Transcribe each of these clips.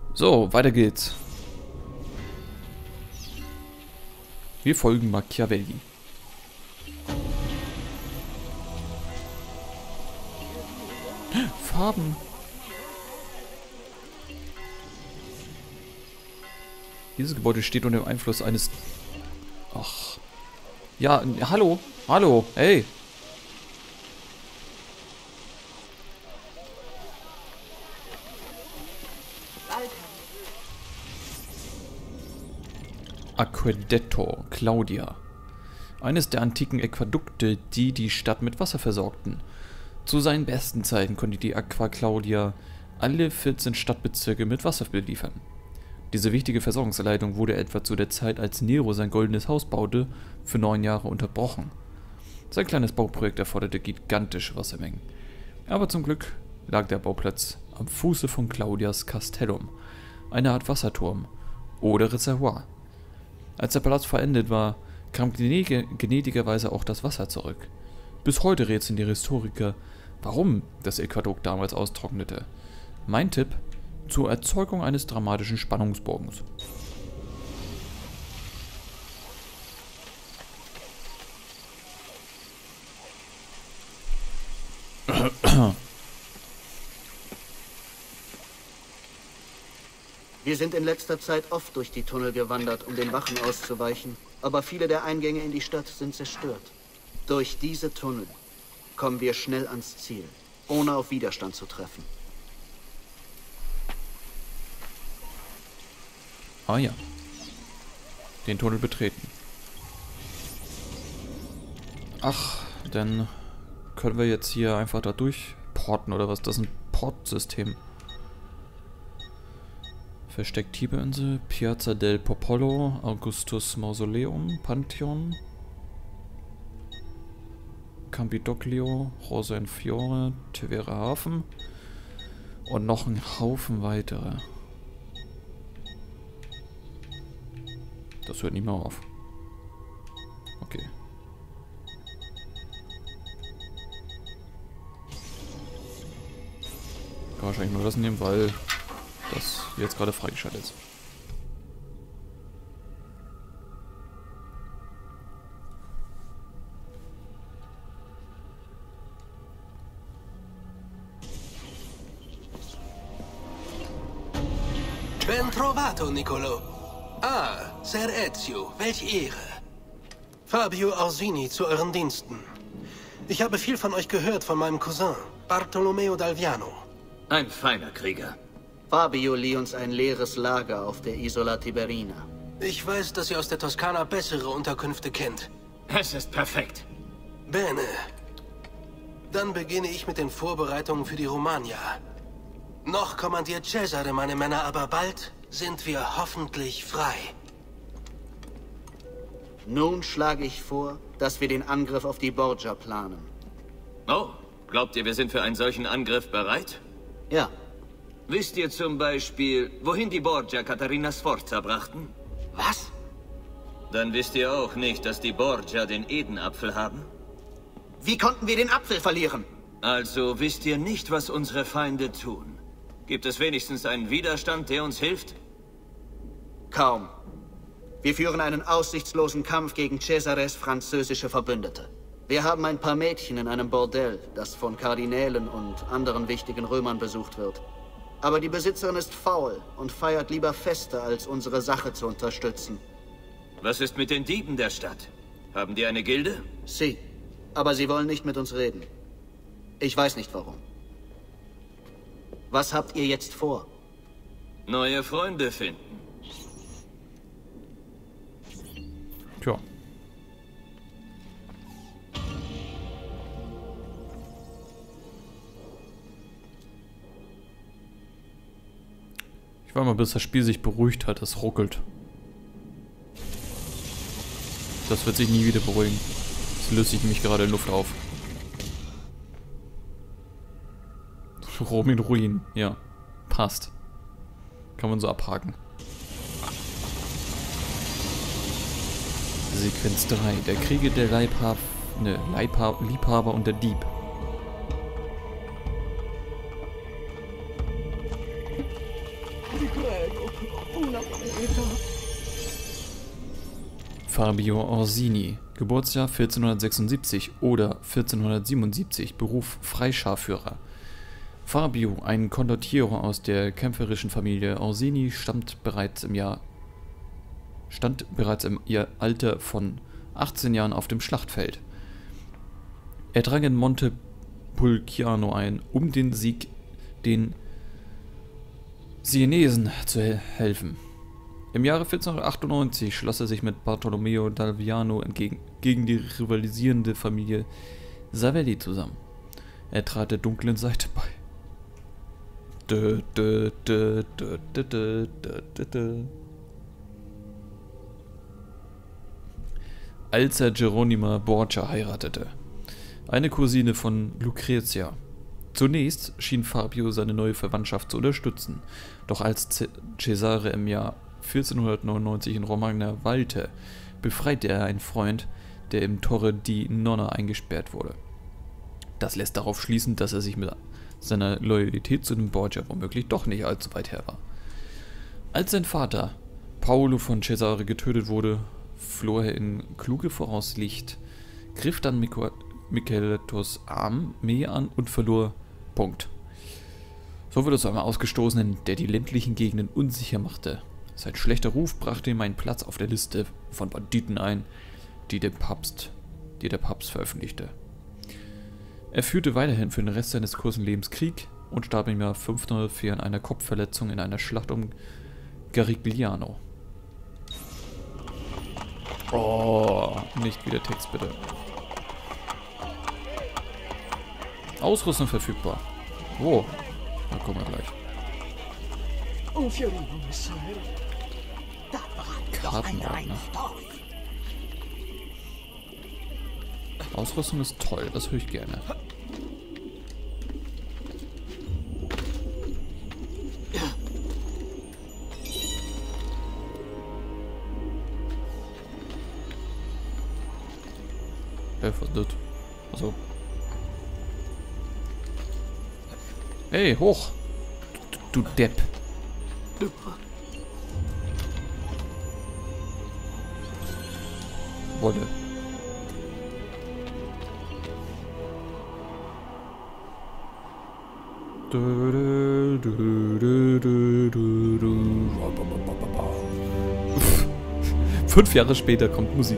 So, weiter geht's. Wir folgen Machiavelli. Farben. Dieses Gebäude steht unter dem Einfluss eines... Ach. Ja, hallo. Hallo. Hey. Aquedetto Claudia. Eines der antiken Aquädukte, die die Stadt mit Wasser versorgten. Zu seinen besten Zeiten konnte die Aqua Claudia alle 14 Stadtbezirke mit Wasser beliefern. Diese wichtige Versorgungsleitung wurde etwa zu der Zeit, als Nero sein goldenes Haus baute, für 9 Jahre unterbrochen. Sein kleines Bauprojekt erforderte gigantische Wassermengen. Aber zum Glück lag der Bauplatz am Fuße von Claudias Castellum, eine Art Wasserturm oder Reservoir. Als der Palast vollendet war, kam gnädigerweise auch das Wasser zurück. Bis heute rätseln die Historiker, warum das Aquädukt damals austrocknete. Mein Tipp: zur Erzeugung eines dramatischen Spannungsbogens. Wir sind in letzter Zeit oft durch die Tunnel gewandert, um den Wachen auszuweichen, aber viele der Eingänge in die Stadt sind zerstört. Durch diese Tunnel kommen wir schnell ans Ziel, ohne auf Widerstand zu treffen. Ah ja. Den Tunnel betreten. Ach, dann können wir jetzt hier einfach da durchporten oder was? Das ist ein Portsystem. Versteckt Tieberinsel, Piazza del Popolo, Augustus Mausoleum, Pantheon, Campidoglio, Rosa in Fiore, Tevere Hafen und noch ein Haufen weitere. Das hört nicht mehr auf. Okay. Ich kann wahrscheinlich nur das nehmen, weil das jetzt gerade freigeschaltet ist. Ben trovato, Niccolo. Ah, Ser Ezio, welch Ehre. Fabio Orsini zu euren Diensten. Ich habe viel von euch gehört, von meinem Cousin, Bartolomeo d'Alviano. Ein feiner Krieger. Fabio lieh uns ein leeres Lager auf der Isola Tiberina. Ich weiß, dass ihr aus der Toskana bessere Unterkünfte kennt. Es ist perfekt. Bene. Dann beginne ich mit den Vorbereitungen für die Romagna. Noch kommandiert Cesare meine Männer, aber bald sind wir hoffentlich frei. Nun schlage ich vor, dass wir den Angriff auf die Borgia planen. Oh, glaubt ihr, wir sind für einen solchen Angriff bereit? Ja. Wisst ihr zum Beispiel, wohin die Borgia Caterina Sforza brachten? Was? Dann wisst ihr auch nicht, dass die Borgia den Edenapfel haben? Wie konnten wir den Apfel verlieren? Also wisst ihr nicht, was unsere Feinde tun? Gibt es wenigstens einen Widerstand, der uns hilft? Kaum. Wir führen einen aussichtslosen Kampf gegen Cesares französische Verbündete. Wir haben ein paar Mädchen in einem Bordell, das von Kardinälen und anderen wichtigen Römern besucht wird. Aber die Besitzerin ist faul und feiert lieber Feste, als unsere Sache zu unterstützen. Was ist mit den Dieben der Stadt? Haben die eine Gilde? Sie. Aber sie wollen nicht mit uns reden. Ich weiß nicht warum. Was habt ihr jetzt vor? Neue Freunde finden. Tja. Ich warte mal, bis das Spiel sich beruhigt hat. Es ruckelt. Das wird sich nie wieder beruhigen. Das löst sich nämlich gerade in Luft auf. Rom in Ruin. Ja. Passt. Kann man so abhaken. Sequenz 3. Der Kriege der Liebhaber und der Dieb. Fabio Orsini, Geburtsjahr 1476 oder 1477, Beruf Freischarführer. Fabio, ein Condottiero aus der kämpferischen Familie Orsini, stand bereits im Alter von 18 Jahren auf dem Schlachtfeld. Er drang in Montepulciano ein, um den Sieg den Sienesen zu helfen. Im Jahre 1498 schloss er sich mit Bartolomeo d'Alviano gegen die rivalisierende Familie Savelli zusammen. Er trat der dunklen Seite bei. Als er Geronima Borgia heiratete, eine Cousine von Lucrezia. Zunächst schien Fabio seine neue Verwandtschaft zu unterstützen, doch als Cesare im Jahr 1499 in Romagna weilte, befreite er einen Freund, der im Torre di Nonna eingesperrt wurde. Das lässt darauf schließen, dass er sich mit seiner Loyalität zu den Borgia womöglich doch nicht allzu weit her war. Als sein Vater Paolo von Cesare getötet wurde, floh er in kluge Voraussicht, griff dann Micheletos Armee an und verlor. Punkt. So wurde es zu einem Ausgestoßenen, der die ländlichen Gegenden unsicher machte. Sein schlechter Ruf brachte ihm einen Platz auf der Liste von Banditen ein, die der Papst veröffentlichte. Er führte weiterhin für den Rest seines kurzen Lebens Krieg und starb im Jahr 1504 an einer Kopfverletzung in einer Schlacht um Garigliano. Oh, nicht wieder Text, bitte. Ausrüstung verfügbar. Wo? Da kommen wir gleich. Kartenordner. Ausrüstung ist toll, das höre ich gerne. Was ist das? Also. Hey, hoch! Du Depp! Wolle. Fünf Jahre später kommt Musik.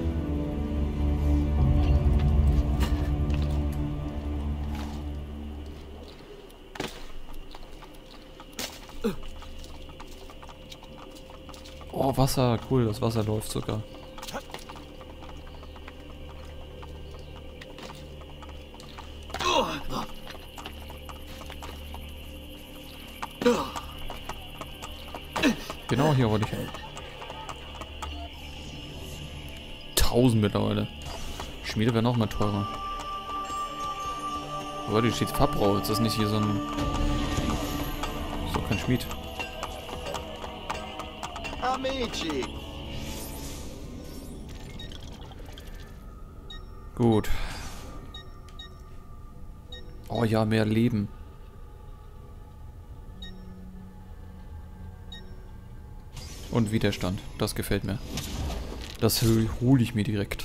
Oh, Wasser, cool, das Wasser läuft sogar. Genau hier wollte ich hin. 1000 mittlerweile. Schmiede wäre noch mal teurer. Aber hier steht Fabbrau. Ist das nicht hier so ein... Ist doch kein Schmied. Amici. Gut. Oh ja, mehr Leben. Und Widerstand. Das gefällt mir. Das hole ich mir direkt.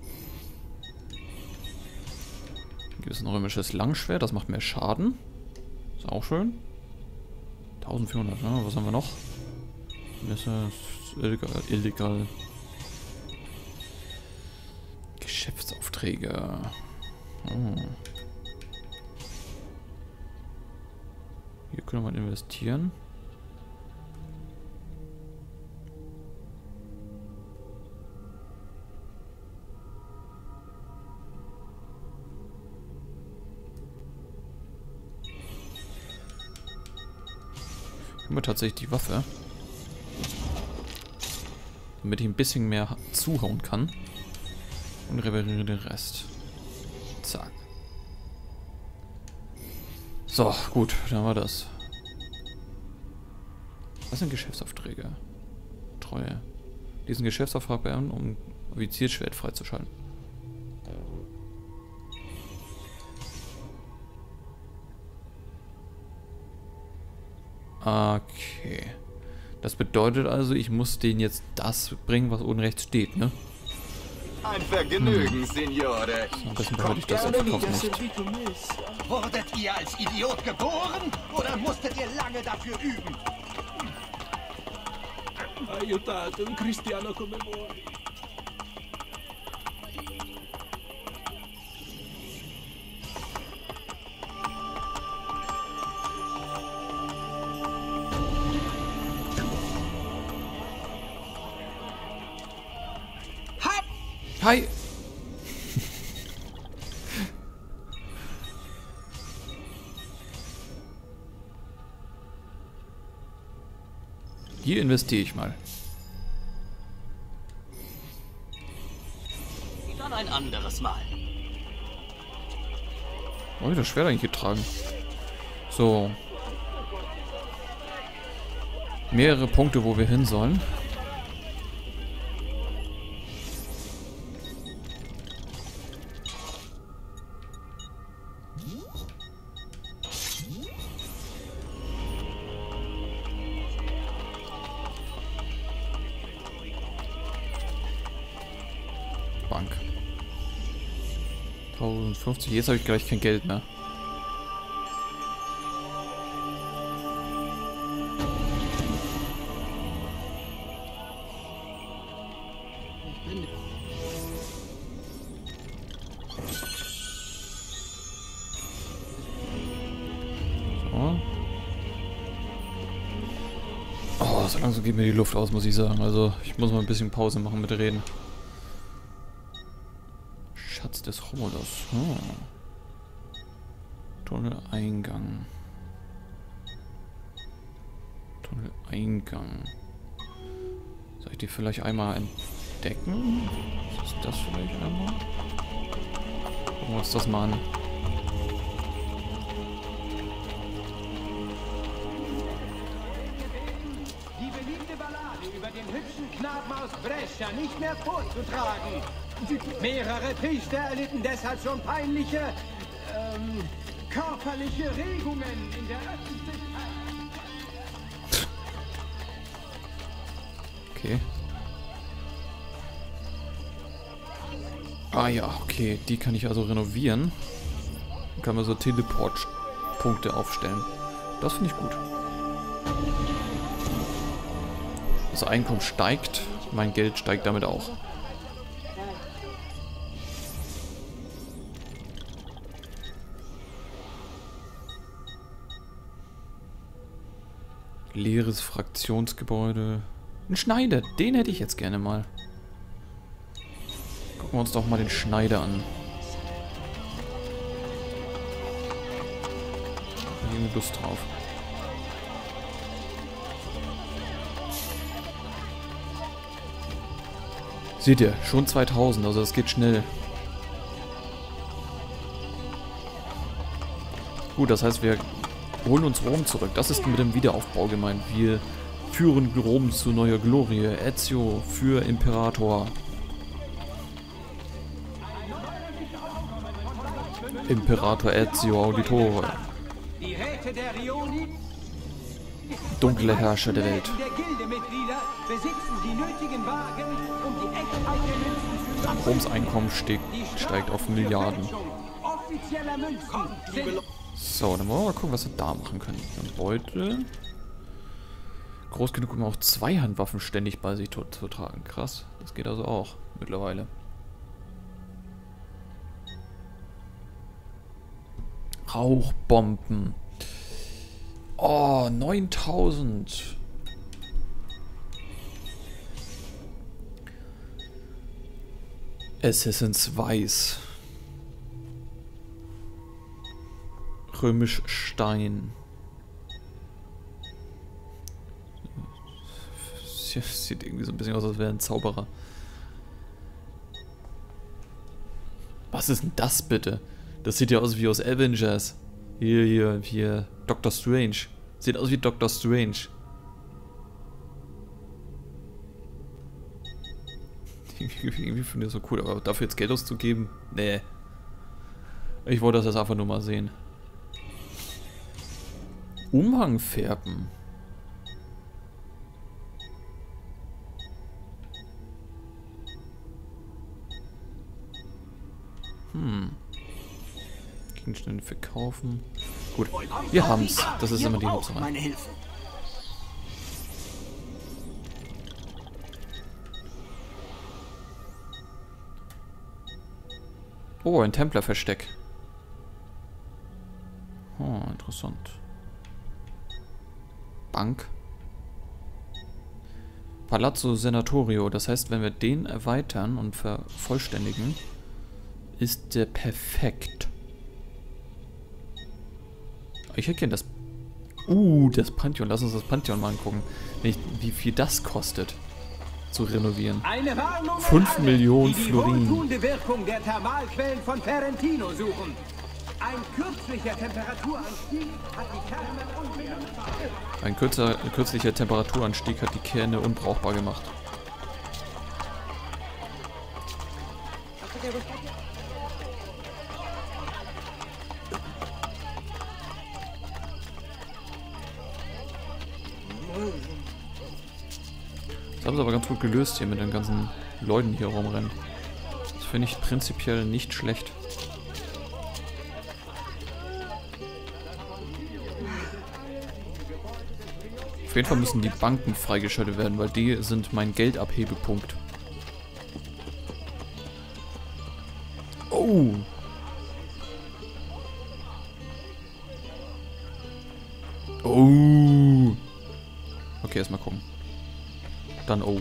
Hier gibt es ein römisches Langschwert. Das macht mehr Schaden. Ist auch schön. 1400, ne? Was haben wir noch? Messer ist illegal. Geschäftsaufträge. Oh. Hier können wir mal investieren. Hier haben wir tatsächlich die Waffe. Damit ich ein bisschen mehr zuhauen kann. Und repariere den Rest. Zack. So, gut, dann haben wir das. Was sind Geschäftsaufträge? Treue. Diesen Geschäftsauftrag beenden, um Offiziersschwert freizuschalten. Okay. Das bedeutet also, ich muss denen jetzt das bringen, was unten rechts steht, ne? Ein Vergnügen, Signore. Am besten behalte ich das im Verkauf nicht. Wurdet ihr als Idiot geboren oder musstet ihr lange dafür üben? Aiutate un cristiano come voi. Hi! Hier investiere ich mal. Dann ein anderes Mal. Oh, das Schwert eigentlich getragen. So. Mehrere Punkte, wo wir hin sollen. Bank. 1050. Jetzt habe ich gleich kein Geld mehr. So. Oh, so langsam geht mir die Luft aus, muss ich sagen. Also, ich muss mal ein bisschen Pause machen mit Reden. Schatz des Romulus. Hm. Tunneleingang. Tunneleingang. Soll ich die vielleicht einmal entdecken? Was ist das vielleicht einmal? Gucken wir uns das mal an. Die beliebte Ballade über den hübschen Knaben aus Brescia nicht mehr vorzutragen. Mehrere Priester erlitten deshalb schon peinliche, körperliche Regungen in der Öffentlichkeit. Okay. Ah ja, okay. Die kann ich also renovieren. Dann kann man so Teleport-Punkte aufstellen. Das finde ich gut. Das Einkommen steigt. Mein Geld steigt damit auch. Leeres Fraktionsgebäude. Ein Schneider, den hätte ich jetzt gerne mal. Gucken wir uns doch mal den Schneider an. Da habe ich irgendwie Lust drauf. Seht ihr, schon 2000, also das geht schnell. Gut, das heißt, wir holen uns Rom zurück. Das ist mit dem Wiederaufbau gemeint. Wir führen Rom zu neuer Glorie. Ezio für Imperator. Imperator Ezio Auditore. Die Räte der Rioni, Dunkle Herrscher der Welt. der Gildemitglieder besitzen die nötigen Wagen, um die Echtheit der Münzen zu Roms Einkommen steigt auf Milliarden. offizieller Münzen sind So, dann wollen wir mal gucken, was wir da machen können. Ein Beutel. Groß genug, um auch zwei Handwaffen ständig bei sich zu tragen. Krass. Das geht also auch mittlerweile. Rauchbomben. Oh, 9000. Assassin's Weiß. Römisch Stein. Sieht irgendwie so ein bisschen aus, als wäre ein Zauberer. Was ist denn das bitte? Das sieht ja aus wie aus Avengers. Hier. Doctor Strange. Sieht aus wie Doctor Strange. Irgendwie finde ich das so cool, aber dafür jetzt Geld auszugeben? Nee. Ich wollte das jetzt einfach nur mal sehen. Umhang färben. Gegenstände verkaufen. Gut, wir haben's. Das ist immer die Hauptsache. Meine Hilfe. Oh, ein Templerversteck. Oh, interessant. Bank. Palazzo Senatorio. Das heißt, wenn wir den erweitern und vervollständigen, ist der perfekt. Ich hätte gerne das... das Pantheon. Lass uns das Pantheon mal angucken. Wie viel das kostet, zu renovieren. 5 Millionen Florin. Die wohltuende Wirkung der Thermalquellen von Ferentino suchen. Ein kürzlicher Temperaturanstieg hat die Kerne Ein kürzlicher Temperaturanstieg hat die Kerne unbrauchbar gemacht. Das haben sie aber ganz gut gelöst hier mit den ganzen Leuten hier rumrennen. Das finde ich prinzipiell nicht schlecht. Auf jeden Fall müssen die Banken freigeschaltet werden, weil die sind mein Geldabhebepunkt. Oh! Oh! Okay, erstmal gucken. Dann oh.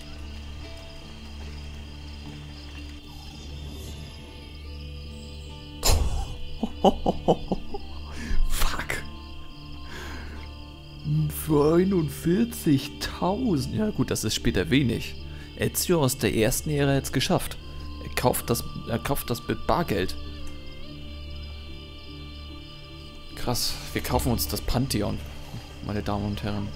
Fuck. 49.000. Ja gut, das ist später wenig. Ezio aus der ersten Ära jetzt geschafft. Er kauft das mit Bargeld. Krass, wir kaufen uns das Pantheon, meine Damen und Herren.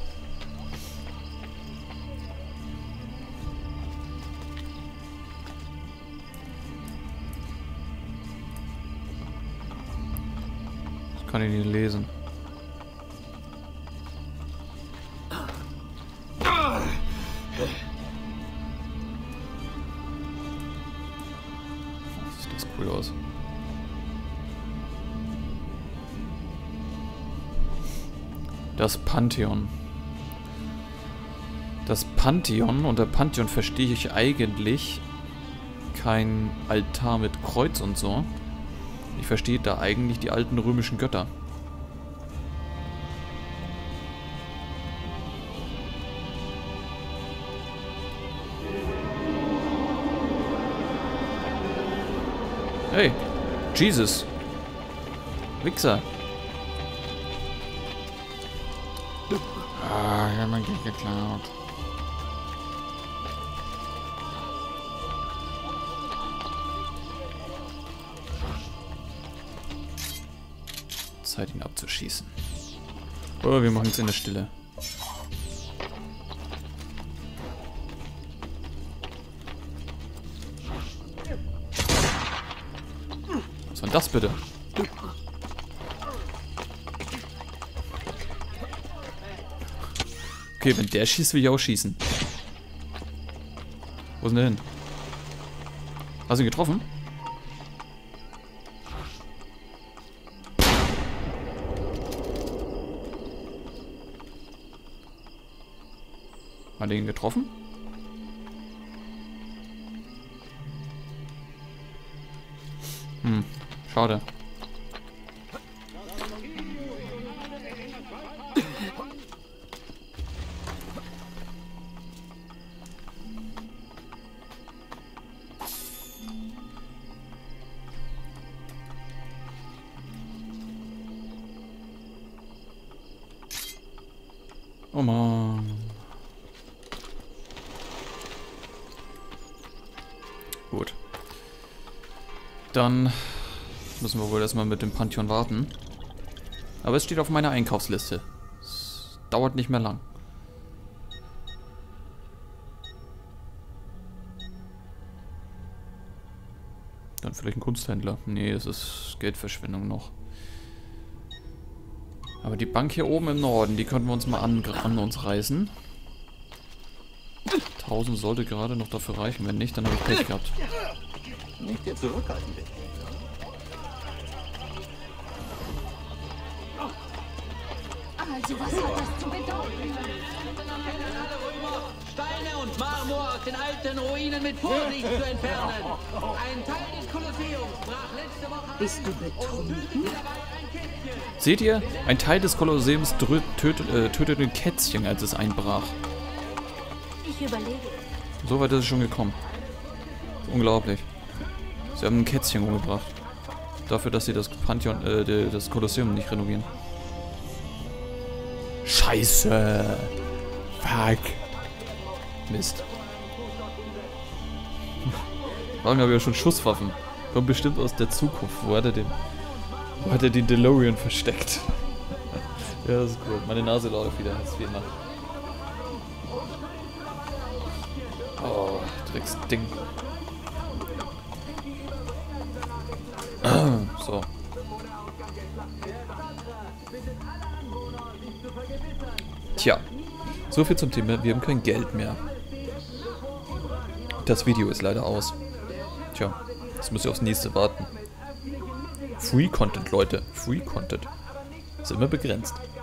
Das kann ich nicht lesen. Sieht das cool aus. Das Pantheon. Das Pantheon, unter Pantheon verstehe ich eigentlich kein Altar mit Kreuz und so. Ich verstehe da eigentlich die alten römischen Götter. Hey, Jesus. Wichser. Ah, ich hab mein Geld geklaut. Zeit, ihn abzuschießen. Oh, wir machen es in der Stille. Was war denn das bitte? Okay, wenn der schießt, will ich auch schießen. Wo ist denn der hin? Hast du ihn getroffen? Hat er ihn getroffen? Schade. Oh Mann. Gut. Dann müssen wir wohl erstmal mit dem Pantheon warten. Aber es steht auf meiner Einkaufsliste. Es dauert nicht mehr lang. Dann vielleicht ein Kunsthändler. Nee, es ist Geldverschwendung noch. Aber die Bank hier oben im Norden, die könnten wir uns mal an uns reißen. 1000 sollte gerade noch dafür reichen. Wenn nicht, dann habe ich Pech gehabt. Nicht der zurückhaltende. Also was hat das zu bedeuten? Steine und Marmor aus den alten Ruinen mit Vorsicht zu entfernen. Ein Teil des Kolosseums brach letzte Woche... Bist du betrunken? Seht ihr? Ein Teil des Kolosseums tötete ein Kätzchen, als es einbrach. Ich überlege. So weit ist es schon gekommen. Unglaublich. Sie haben ein Kätzchen umgebracht. Dafür, dass sie das Pantheon, das Kolosseum nicht renovieren. Scheiße. Fuck. Mist. Warum haben wir schon Schusswaffen? Kommt bestimmt aus der Zukunft. Wo hat er den DeLorean versteckt? Ja, das ist cool. Meine Nase läuft wieder, als wie immer. Oh, Drecksding. So. Tja. So viel zum Thema, wir haben kein Geld mehr. Das Video ist leider aus. Tja, jetzt müsst ihr aufs nächste warten. Free Content, Leute. Free Content. Ist immer begrenzt.